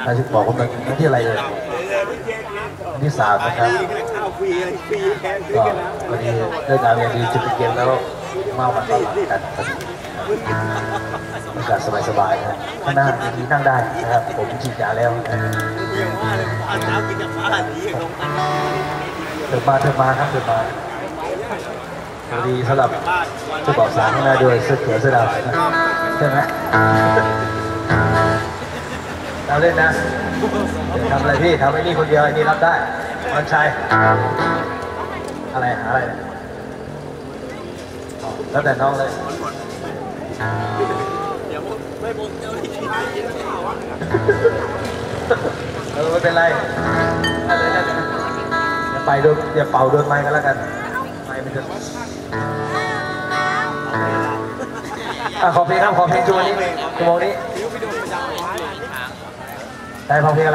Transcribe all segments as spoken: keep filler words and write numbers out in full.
อาชีพบอกผมเป็นที่อะไรเลยที่สามนะครับก็พอดีเรื่องงานเรียนดีจุดเกมแล้วมาวันต่อวันกันบรรยากาศสบายๆนะข้างหน้ามีนั่งได้นะครับผมฉีดยาแล้วเดินมาเดินมาครับเดินมาพอดีสำหรับเจ้าบ่าวสาวข้างหน้าด้วยเสื้อเขียวเสื้อดำใช่ไหมเราเล่นนะทำอะไรพี่ทำไอ้นี่คนเดียวไอ้นี่รับได้วันชัยอะไรอะไรแล้วแต่น้องเลยเออไม่เป็นไรอย่าไปโดนอย่าเป่าโดนไม้กันแล้วกันไม้มันจะอ่ะขอเพลงครับขอเพลงชั่วโมงนี้ชั่วโมงนี้ได้ขอเพลงอะไร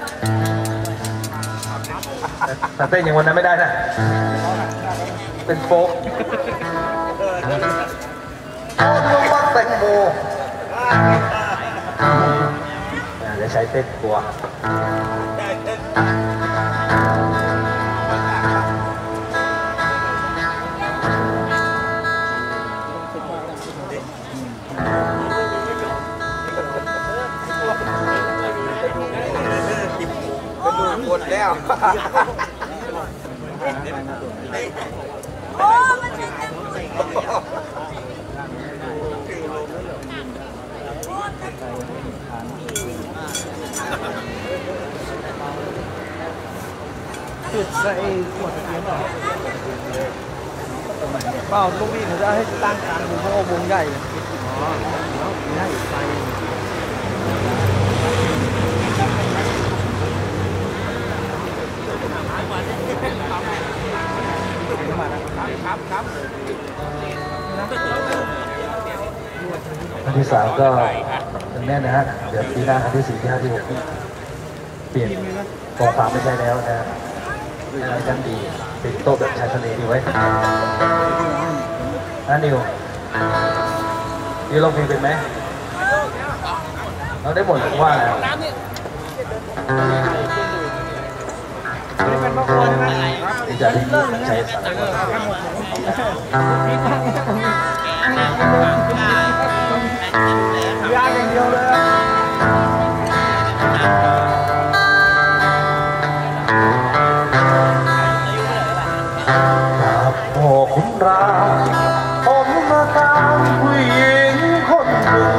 แต่เต้นอย่างวันนั้นไม่ได้นะเป็นโฟกโอ้ลูกบังแตงโมจะใช้เต้นกลัวหมดแล้วโอ้มันจะจุดใส่ขวดเทียนหรอเปล่าลูกพี่เขาจะให้ตั้งกลางดูเพราะวงใหญ่อ๋อใหญ่ไปอันที่สามก็แน่นนะฮะเดี๋ยวปีหน้าอันที่สี่ที่ห้าที่หกเปลี่ยนกองสามไม่ใช่แล้วนะอะไรกันดีเป็นโต๊ะแบบชายทะเลดีไว้นั่นนิวนิวลองเพลงเป็นไหมเราได้หมดว่าแล้วที่จะได้ใช้สารยากอย่างเดียวเลยครับโอ้คุณราผมมาตามผู้หญิงคนหนึ่ง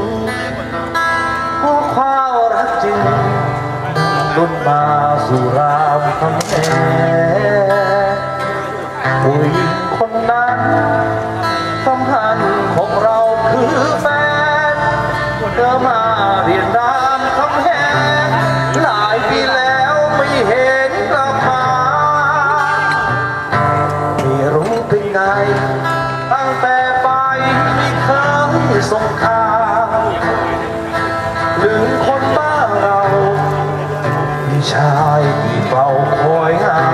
เพราะความรักจริงรุ่นมาสู่รามคำแหงผู้หญิงคนนั้นสัมพันธ์ของเราคือแฟนเธอมาเรียนรามคำแหงหลายปีแล้วไม่เห็นกลับมาไม่รู้เป็นไงตั้งแต่ไปไม่เคยส่งข่าวลืมคนบ้านเราพี่ชายที่เฝ้าคอยหา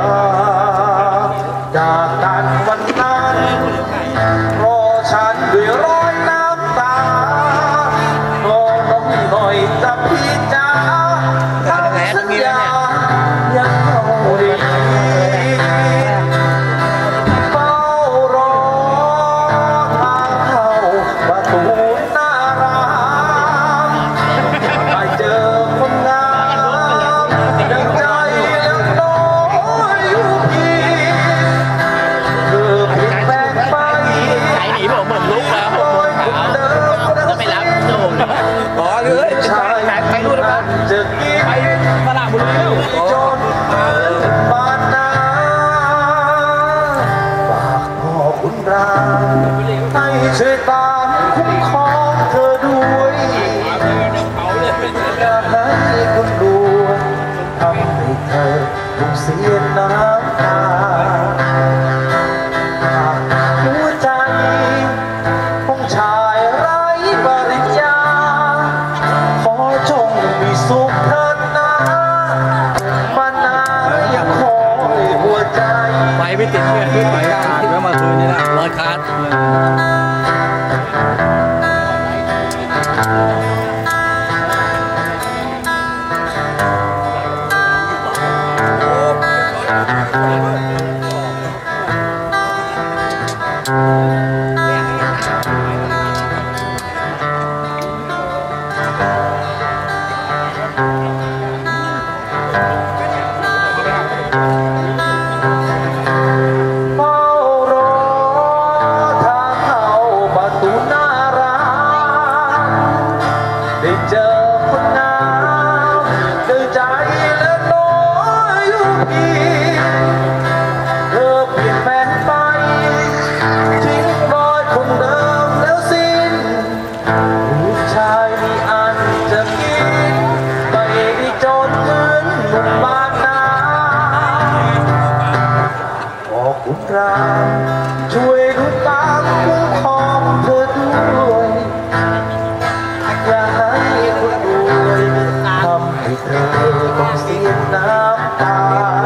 จากกันวันนั้นรอฉันด้วยรอยน้ำตาขอน้องหน่อยจะพี่จ๋าทำสัญญายังเอาดีเฝ้ารอทางเข้าประตูหน้ารามไปเจอคนงามดังใจแล้วน้อยอยู่พี่เธอเปลี่ยนแปลงไปใจหนีผมเหมือนลุกแล้วผมจะไม่รับโดนอ๋อเลยชายไปดูนะจะกินไปตลาดบุรีจนบ้านนาฝากพ่อคุณราให้ช่วยตามคุ้มครองเธอด้วยอย่าให้คนรวยทำให้เธอต้องเสียน้ำตาหัวใจของชายไร้ปริญญาขอจงมีสุขเถิดนะมานายังคอยหัวใจไปไม่ติดเลยไปแล้วมาคืนนี้นะร้อยคัสนุ่มบ้านนาบอกคุณรามช่วยดูตามคุ้มครองเธอด้วยอย่าให้คนรวยทำให้เธอต้องเสียน้ำตา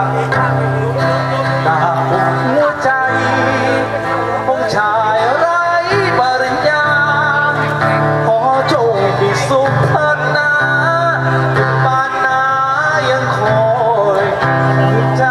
ตาหัวใจของชายไร้ปริญญาขอจงมีสุขเถิดนะบ้านนายังคอยใจ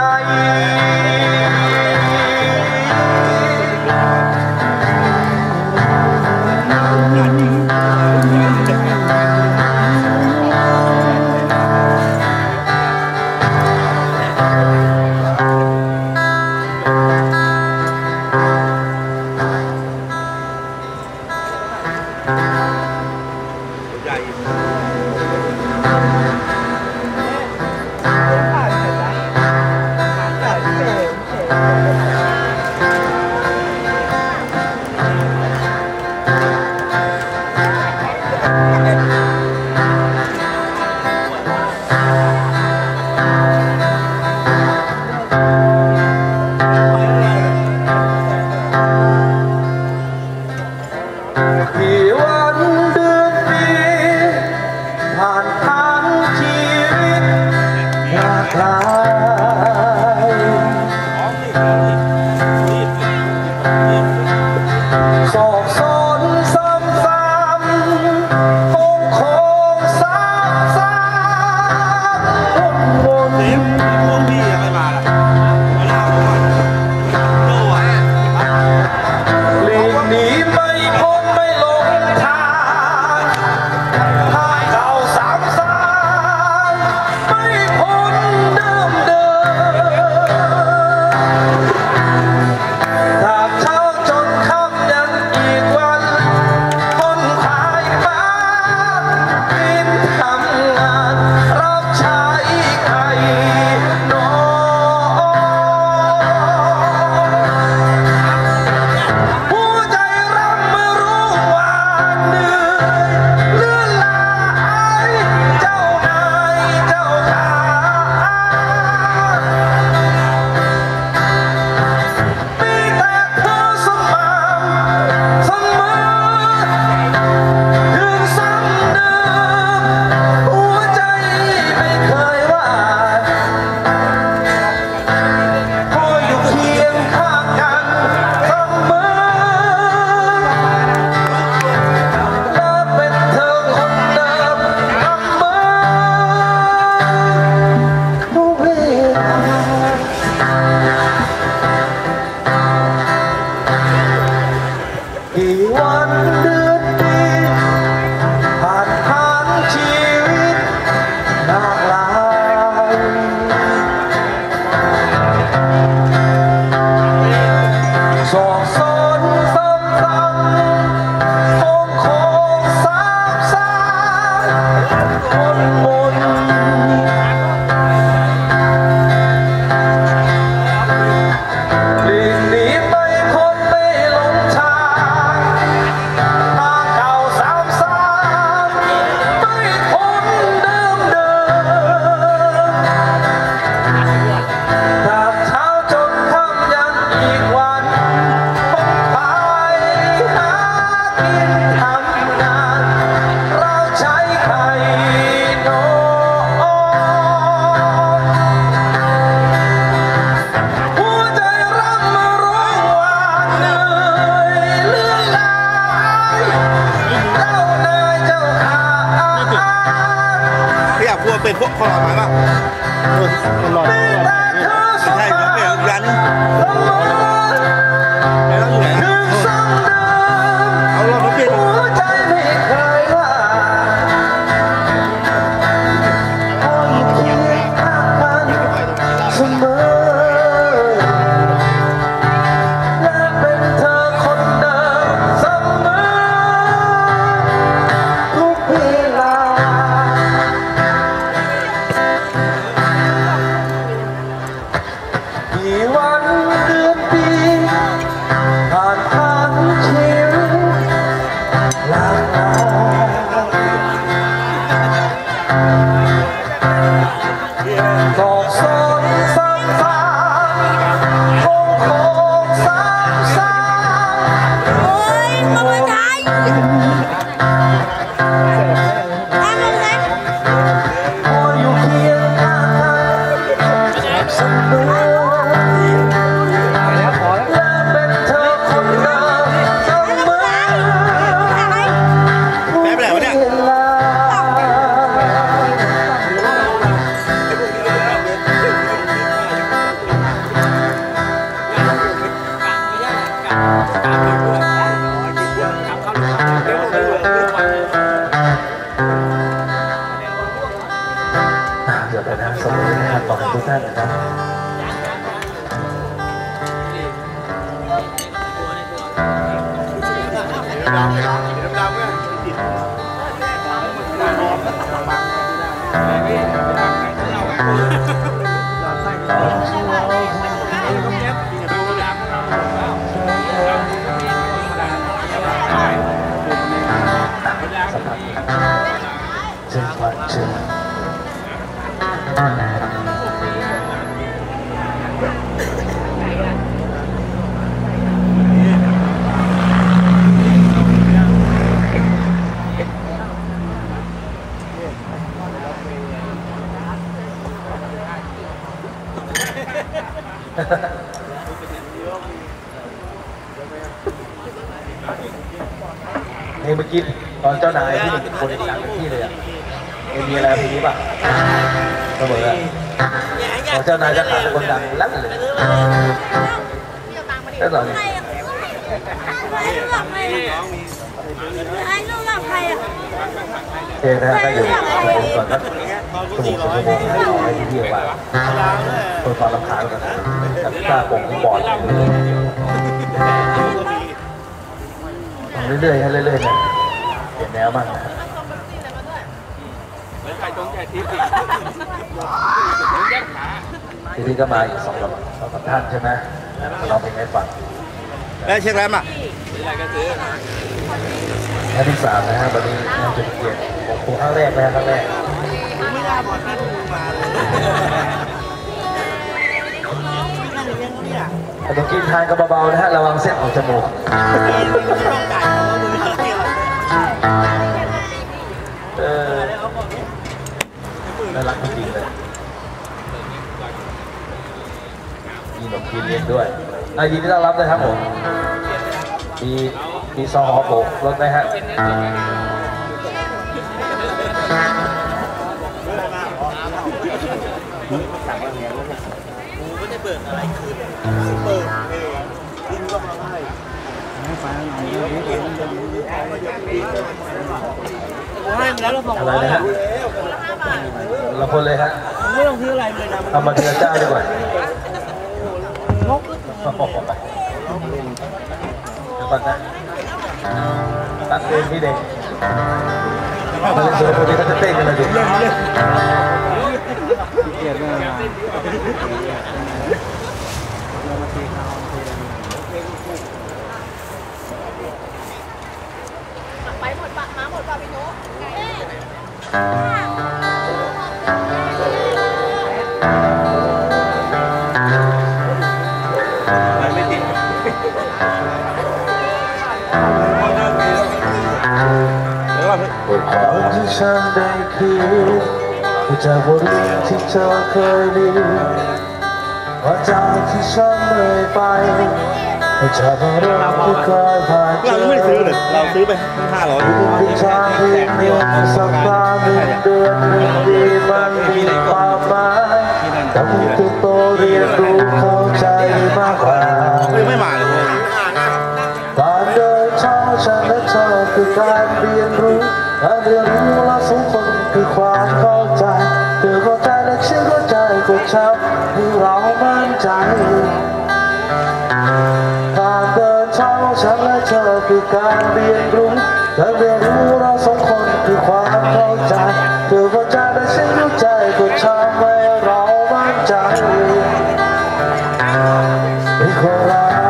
กี่วันเดือนปีผ่านทั้งชีวิตหลากหลายสอบสนซ้ำซ้ำคงคงซ้ำซ้ำวนวนหลีกหนีไม่พ้นไม่ลงทางทางเก่าสามสามไม่พ้นเดิมเดิมตราบเช้าจนค่ำยันอีกวันคนขายฟ้ากินทำงานรับใช้ใครนอหัวใจรำไม่รู้ว่าเหนื่อยเลื่อนลายเจ้านายเจ้าขามีแต่เธอสม่ำเสมอถึงซ้ำเดิมหัวใจไม่เคยว่าพออยู่เคียงข้างกันเสมอและเป็นเธอคนเดิมเสมอทุกเวลากี่วันเดือนปีผ่านผ่านชีวิตหลากหลายสอบสนซ้ำซ้ำคงคงซ้ำซ้ำวนวนหลีกหนีไม่พ้นไม่หลงทางทางเก่าสามสามไม่พ้นเดิมเดิมตราบเช้าจนค่ำยันอีกวันคนขายหากินทำงานเราใช้ใครนอหัวใจรักไม่รู้ว่าเหนื่อยเลื่อนลายเจ้านายเจ้าขาพี่อยากพวกเป็นพวกคอหมายป่ะคนลอยมีแต่เธอสใช่ม่ำเปลี่ยนยันเสมอแล้วอยู่ไหนถึงซ้ำเดิมเอาเราเปลี่ยนหัวใจไม่เคยว่าพออยู่เคียงข้างกันเสมอและเป็นเธอคนเดิมเสมอทุกเวลากี่วันเดือนปีผ่านผ่านเลยนะสมุนนะครับขอบคุณทุกท่านนะครับเชิญครับเชิญเฮ้ยเมื่อกี้ตอนเจ้านายที่เป็นคนดังที่เลยอ่ะมีอะไรพีนี้ป่ะเสมออ่ะตอนเจ้านายจะขาดคนดังลั่นเลยได้หรอเนี่ยเท่นะก็อยู่ก่อนครับชั่วโมงสองชั่วโมงเอาให้ที่เที่ยวว่าคนฟังรำคาญกันแต่กล้าโป่งที่บอดเรื่อยๆให้เรื่อยๆนะเปลี่ยนแนวบ้างนะทีนี้ก็มาอีกสองสามสองสามท่านใช่ไหมเราเพลงให้ฟังแล้วเช็คแล้วมั้ยท่านที่สามนะฮะวันนี้น่าจะเปลี่ยนผมคงครั้งแรกนะครั้งแรกไม่ได้บอกท่านมาแต่ต้องกินทานก็เบาๆนะฮะระวังเส้นออกจมูกเออน่ารักจริงๆเลยมีหนมกินเลี้ยงด้วยนายยินดีต้อนรับนะครับผมมีมีซองหอโบกรถไหมฮะไม่ได้เปิดอะไรขึ้นเปิดเองดิ้นก็มาไล่ให้ฟังหน่อยให้มาแล้วเราบอกอะไรนะฮะเราคนเลยฮะไม่ต้องซื้ออะไรเลยนะเอามาเดือนเจ้าดีกว่างกก่อนนะตัดเองพี่เด็กมาเล่นโซนพวกนี้เขาจะเต้นกันเลยดิเกลียดมากไปหมดปะมาหมดปะพี่โน้บทความที่ฉันได้คิดจากบทเรียนที่เธอเคยเรียนว่าจากที่ฉันเลยไปจากเรื่องที่เคยผ่านเจอเราไม่ซื้อเลยเราซื้อไปห้าร้อยที่ทางเพียงเดียวสัปดาห์หนึ่งเดือนหนึ่งปีมันมีความหมายแต่ผู้ที่โตเรียนรู้เข้าใจมากกว่าไม่มาเลยการเดินเท้าฉันและเธอคือการเรียนรู้การเรียนรู้เราสองคนคือความเข้าใจเธอเข้าใจและฉันเข้าใจก็ทำให้เรามั่นใจการเดินเท้าฉันและเธอคือการเรียนรู้การเรียนรู้เราสองคนคือความเข้าใจเธอเข้าใจและฉันเข้าใจก็ทำให้เรามั่นใจไม่ขอรัก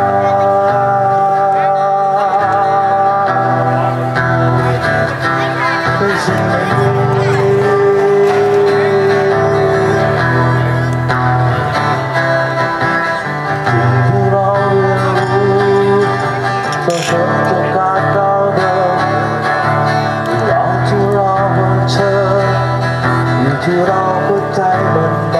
ที่เราหัวใจมันไป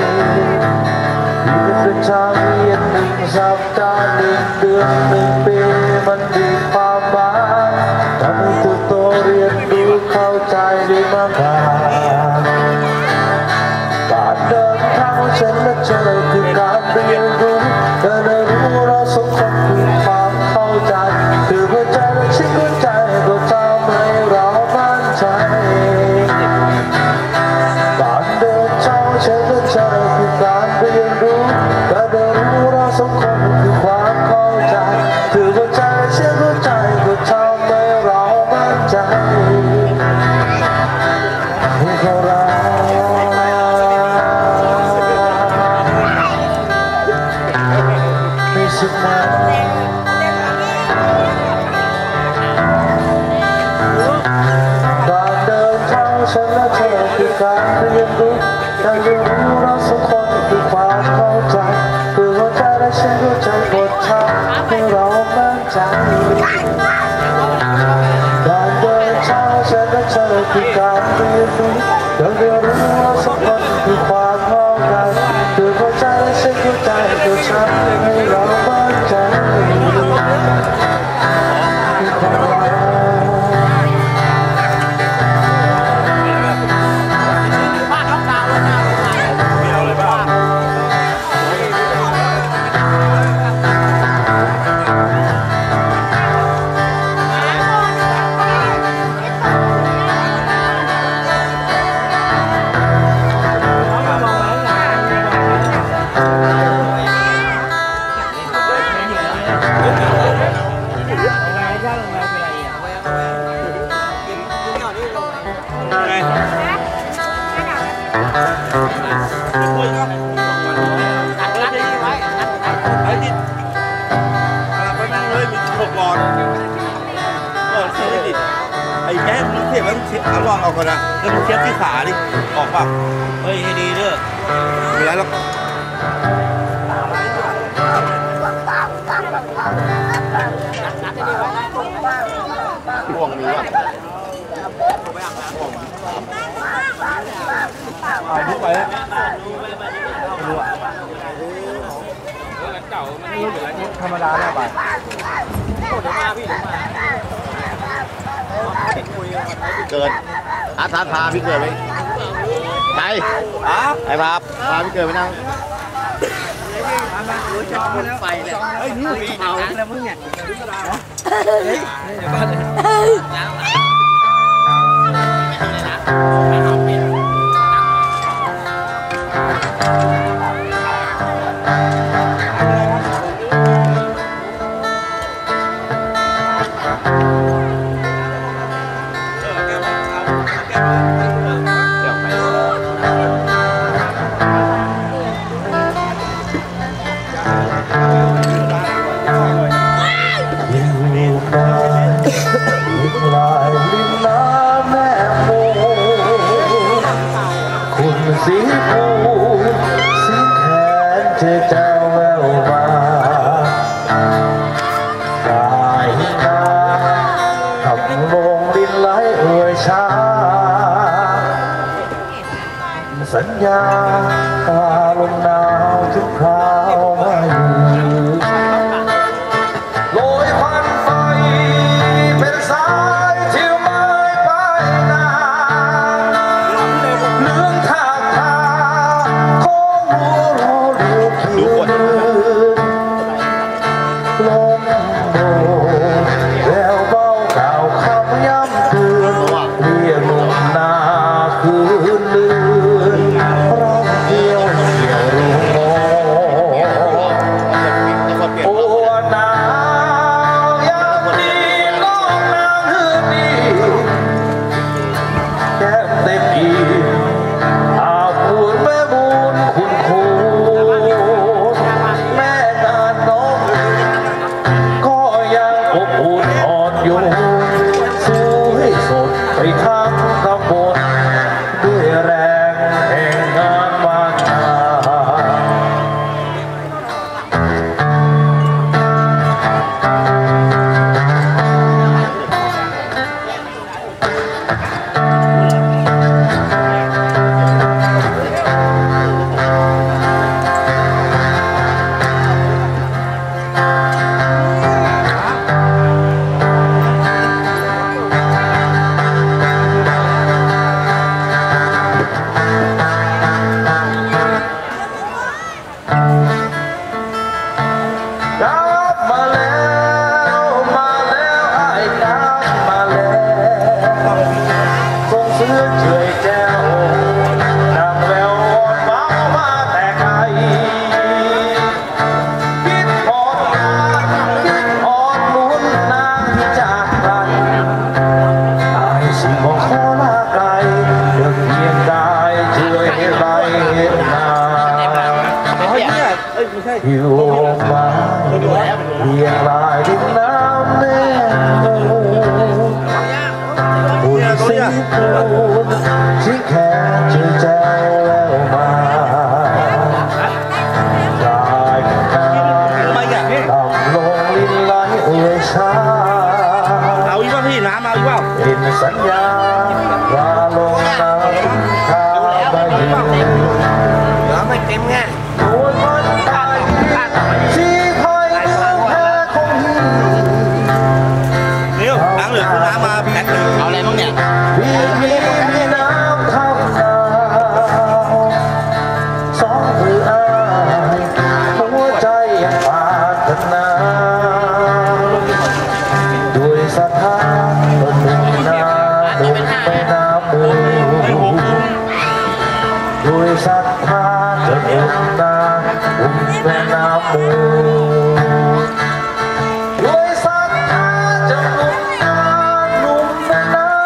อยู่เป็นทางเรียนหนึ่งสัปดาห์หนึ่งเดือนหนึ่งปีมันมีความหมายทำให้ตัวโตเรียนรู้เข้าใจได้มากกว่าการเดินทางของฉันและเธอคือการเรียนรู้การเรียนรู้เราสองคนคือความเข้าใจคือหัวใจและฉันเข้าใจก็ทำให้เรามั่นใจฉัการเดินทางฉันและเธอคือการเรียนรู้การเรียนรู้เราสองคนคือความเข้าใจคือหัวใจและฉันเข้าใจบททางให้เรามั่นใจการเดินทางฉันและเธอคือการเรียนรู้การเรียนรู้เราสองคนคือความเข้าใจคือหัวใจและฉันเข้าใจบททางให้เรามั่นใจไอ้แม่มึงเสียบมันเสียบเอาลองออกก่อนนะแล้วมึงเสียบที่ขาดิออกป่ะเฮ้ยให้ดีเด้อไม่ได้แล้วห่วงนี้ว่ะเอาลุกไปแล้วรู้อ่ะธรรมดาเนี่ยไปเกิดอาทาพาพี่เกิดไหมไปอ่ะไอ้พาพาพี่เกิดไปนั่งไปเลยเฮ้ยนี่เอาแล้วมึงเนี่ยเฮ้ยเดี๋ยวก่อนสีฟูสีแขนเธอเจ้าแววมาสายนาทำลงดินไหลเอ่ยชาสัญญาตาลมหนาวทุกคราวมาอยู่โรยพันไฟเป็นสายที่ไม่ไปนานเรื่องทางดูคนลมโบแววเบาเก่าคำย้ำเตือนเรียกหนุ่มนาคืนเดือนร้องเดียวเดียวรู้มองโอ้หนาวยามนี้น้องนางฮือดีแก้มเต็มอีอาบุญแม่บุญคุณครูแม่นานน้องก็ยังอบอุ่นอ่อนโยนสู้ให้สดไปทั้งตำบลด้วยแรงแห่งงานบางนาอยู่มาเพียงลายดินน้ำแน่หุ่นสีปูนที่แค่เจอแจ้วแล้วมาได้กันต่ำลงลิ้นไหลเอ่ยช้าเอาอีกว่าพี่น้ำเอาอีกว่าเห็นสัญญาว่าลงน้ำข้าไปน้ำไม่เต็มไงโดนมันตายที่คอยเมืองแพ้คงหีนิ้วล้างเหลือคุณน้ำมาแพ็คหนึ่งเอาอะไรบ้างเนี่ยพี่พี่มีน้ำทำนาสองมืออ้ายหัวใจยังปรารถนาด้วยศรัทธาก็มุ่งหน้าดุมไปน้ำมูด้วยศรัทธาจะมุ่งหน้าดุมไปน้ำมูด้วยศรัทธาจะมุ่งหน้าดุมไปน้ำ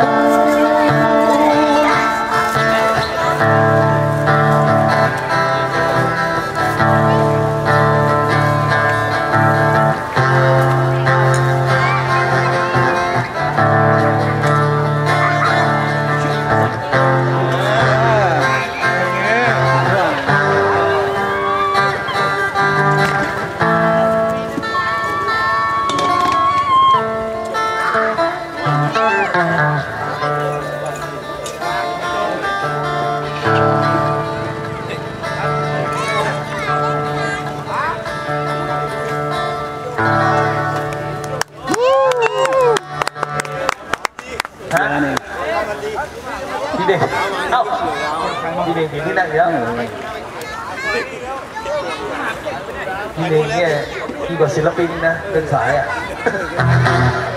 พี่เด็กเอ้าพี่เด็กที่นั่งเยอะพี่เด็กเนี่ยพี่กว่าศิลปินนะเป็นสายอ่ะ